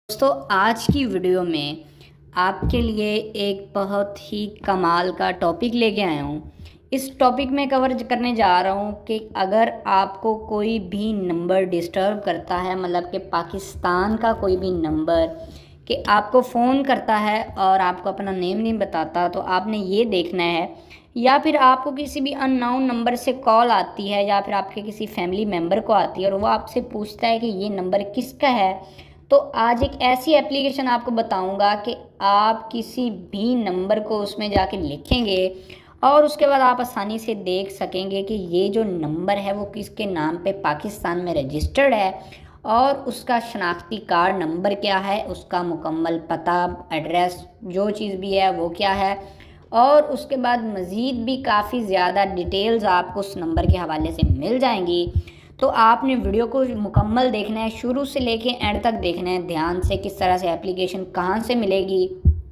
दोस्तों, आज की वीडियो में आपके लिए एक बहुत ही कमाल का टॉपिक लेके आया हूँ। इस टॉपिक में कवर करने जा रहा हूँ कि अगर आपको कोई भी नंबर डिस्टर्ब करता है, मतलब कि पाकिस्तान का कोई भी नंबर कि आपको फ़ोन करता है और आपको अपना नेम नहीं बताता, तो आपने ये देखना है। या फिर आपको किसी भी अननोन नंबर से कॉल आती है या फिर आपके किसी फैमिली मेम्बर को आती है और वो आपसे पूछता है कि ये नंबर किसका है, तो आज एक ऐसी एप्लीकेशन आपको बताऊंगा कि आप किसी भी नंबर को उसमें जाके लिखेंगे और उसके बाद आप आसानी से देख सकेंगे कि ये जो नंबर है वो किसके नाम पे पाकिस्तान में रजिस्टर्ड है और उसका शनाख्ती कार्ड नंबर क्या है, उसका मुकम्मल पता, एड्रेस, जो चीज़ भी है वो क्या है। और उसके बाद मज़ीद भी काफ़ी ज़्यादा डिटेल्स आपको उस नंबर के हवाले से मिल जाएंगी। तो आपने वीडियो को मुकम्मल देखना है, शुरू से लेके एंड तक देखना है ध्यान से, किस तरह से एप्लीकेशन कहाँ से मिलेगी,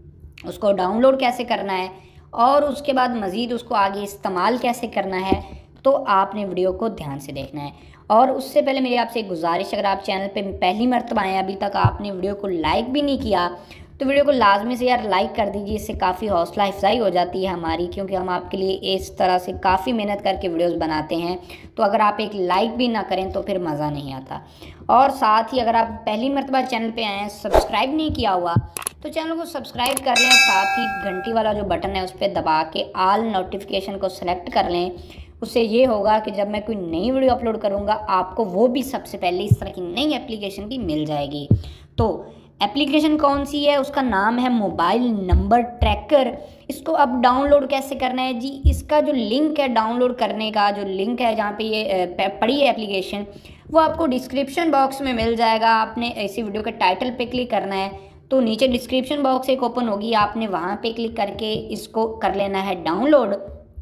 उसको डाउनलोड कैसे करना है और उसके बाद मज़ीद उसको आगे इस्तेमाल कैसे करना है। तो आपने वीडियो को ध्यान से देखना है। और उससे पहले मेरी आपसे एक गुजारिश, अगर आप चैनल पे पहली मर्तबा आए, अभी तक आपने वीडियो को लाइक भी नहीं किया, तो वीडियो को लाजमी से यार लाइक कर दीजिए। इससे काफ़ी हौसला अफजाई हो जाती है हमारी, क्योंकि हम आपके लिए इस तरह से काफ़ी मेहनत करके वीडियोस बनाते हैं। तो अगर आप एक लाइक भी ना करें तो फिर मज़ा नहीं आता। और साथ ही अगर आप पहली मर्तबा चैनल पे आए हैं, सब्सक्राइब नहीं किया हुआ, तो चैनल को सब्सक्राइब कर लें। साथ ही घंटी वाला जो बटन है उस पर दबा के ऑल नोटिफिकेशन को सेलेक्ट कर लें। उससे ये होगा कि जब मैं कोई नई वीडियो अपलोड करूँगा आपको वो भी सबसे पहले इस तरह की नई एप्लीकेशन की मिल जाएगी। तो एप्लीकेशन कौन सी है, उसका नाम है मोबाइल नंबर ट्रैकर। इसको अब डाउनलोड कैसे करना है जी, इसका जो लिंक है डाउनलोड करने का, जो लिंक है जहाँ पे ये पड़ी है एप्लीकेशन, वो आपको डिस्क्रिप्शन बॉक्स में मिल जाएगा। आपने इसी वीडियो के टाइटल पे क्लिक करना है तो नीचे डिस्क्रिप्शन बॉक्स एक ओपन होगी, आपने वहाँ पे क्लिक करके इसको कर लेना है डाउनलोड।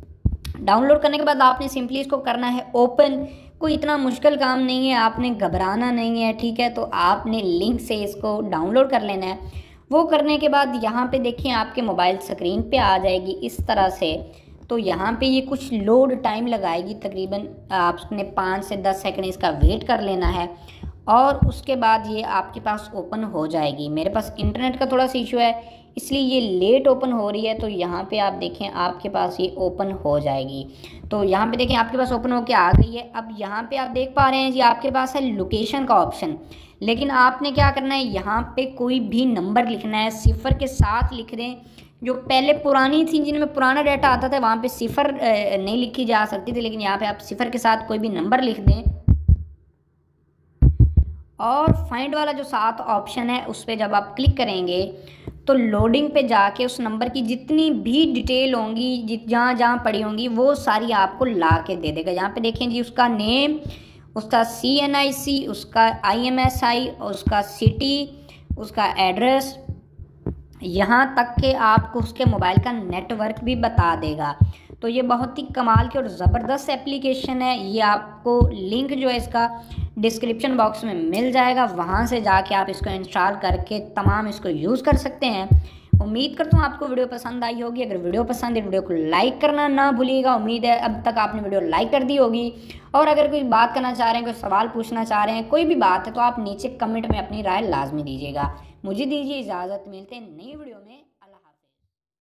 डाउनलोड करने के बाद आपने सिंपली इसको करना है ओपन। कोई इतना मुश्किल काम नहीं है, आपने घबराना नहीं है, ठीक है। तो आपने लिंक से इसको डाउनलोड कर लेना है। वो करने के बाद यहाँ पे देखिए आपके मोबाइल स्क्रीन पे आ जाएगी इस तरह से। तो यहाँ पे ये कुछ लोड टाइम लगाएगी, तकरीबन आपने 5 से 10 सेकंड इसका वेट कर लेना है और उसके बाद ये आपके पास ओपन हो जाएगी। मेरे पास इंटरनेट का थोड़ा सा इशू है इसलिए ये लेट ओपन हो रही है। तो यहाँ पे आप देखें आपके पास ये ओपन हो जाएगी। तो यहाँ पे देखें आपके पास ओपन होके आ गई है। अब यहाँ पे आप देख पा रहे हैं जी आपके पास है लोकेशन का ऑप्शन, लेकिन आपने क्या करना है, यहाँ पे कोई भी नंबर लिखना है, सिफर के साथ लिख दें। जो पहले पुरानी थी जिनमें पुराना डाटा आता था वहाँ पे सिफर नहीं लिखी जा सकती थी, लेकिन यहाँ पे आप सिफर के साथ कोई भी नंबर लिख दें। और फाइंड वाला जो साथ ऑप्शन है उस पर जब आप क्लिक करेंगे तो लोडिंग पे जाके उस नंबर की जितनी भी डिटेल होंगी, जहाँ जहाँ पड़ी होंगी, वो सारी आपको ला के दे देगा। यहाँ पे देखें जी उसका नेम, उसका CNIC, उसका IMSI, उसका सिटी, उसका एड्रेस, यहाँ तक कि आपको उसके मोबाइल का नेटवर्क भी बता देगा। तो ये बहुत ही कमाल की और ज़बरदस्त एप्लीकेशन है। ये आपको लिंक जो है इसका डिस्क्रिप्शन बॉक्स में मिल जाएगा, वहाँ से जाके आप इसको इंस्टॉल करके तमाम इसको यूज़ कर सकते हैं। उम्मीद करता हूँ आपको वीडियो पसंद आई होगी। अगर वीडियो पसंद है वीडियो को लाइक करना ना भूलिएगा। उम्मीद है अब तक आपने वीडियो लाइक कर दी होगी। और अगर कोई बात करना चाह रहे हैं, कोई सवाल पूछना चाह रहे हैं, कोई भी बात है, तो आप नीचे कमेंट में अपनी राय लाजमी दीजिएगा। मुझे दीजिए इजाज़त, मिलते हैं नई वीडियो में।